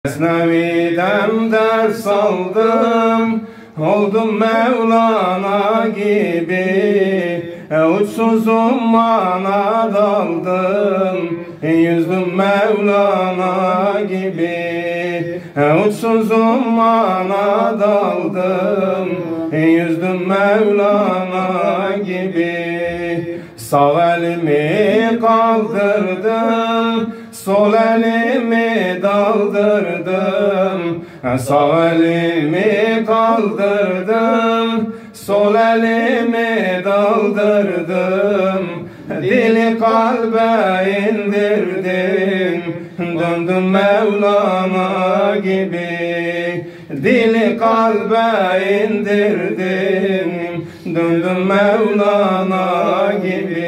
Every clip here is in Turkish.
Mesnevi'den ders aldım, oldum Mevlana gibi. Uçsuz ummana daldım, yüzdüm Mevlana gibi. Uçsuz ummana daldım, yüzdüm Mevlana gibi. Sağ elimi kaldırdım, sol elimi daldırdım. Sağ elimi kaldırdım, sol elimi daldırdım. Dili kalbe indirdim, döndüm Mevlana gibi. Dili kalbe indirdim, döndüm Mevlana gibi.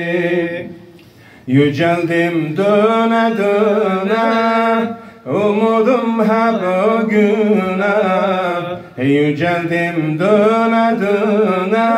Yüceldim döne döne, umudum hep o güne. Yüceldim döne döne,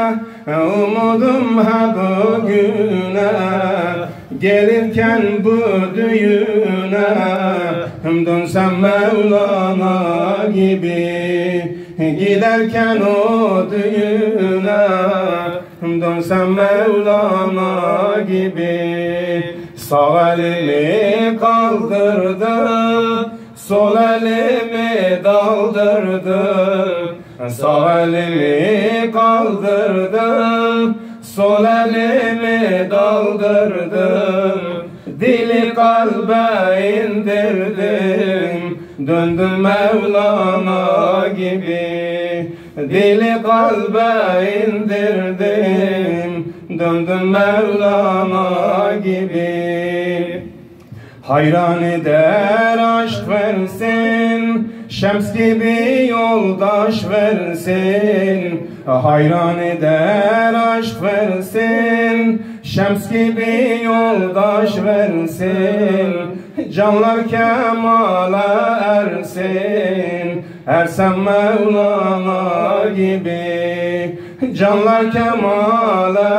umudum hep o güne. Gelirken bu düğüne, dönsem Mevlana gibi. Giderken o düğüne, dönsem Mevlana gibi. Sağ elimi kaldırdım, sol elimi daldırdım. Sağ elimi kaldırdım, sol elimi daldırdım. Dili kalbe indirdim, döndüm Mevlana gibi. Dili kalbe indirdim, döndüm Mevlana gibi. Hayran eder aşk versin, şems gibi yoldaş versin. Hayran eder aşk versin, şems gibi yoldaş versin. Canlar kemale ersin, ersem Mevlana gibi. Canlar kemale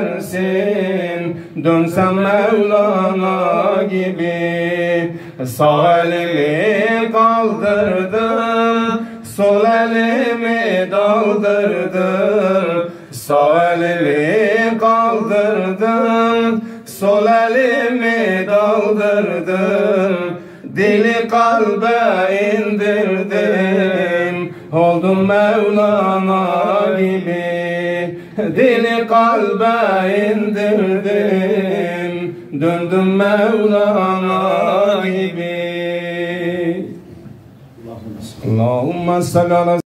ersin, dönsem Mevlana gibi. Sağ elimi kaldırdım, sol elimi daldırdım. Sağ elimi kaldırdım, sol elimi daldırdım. Dili kalbe indirdim, oldum Mevlana gibi. Dili kalbe indirdim, döndüm Mevlana gibi. Allahümme salli ala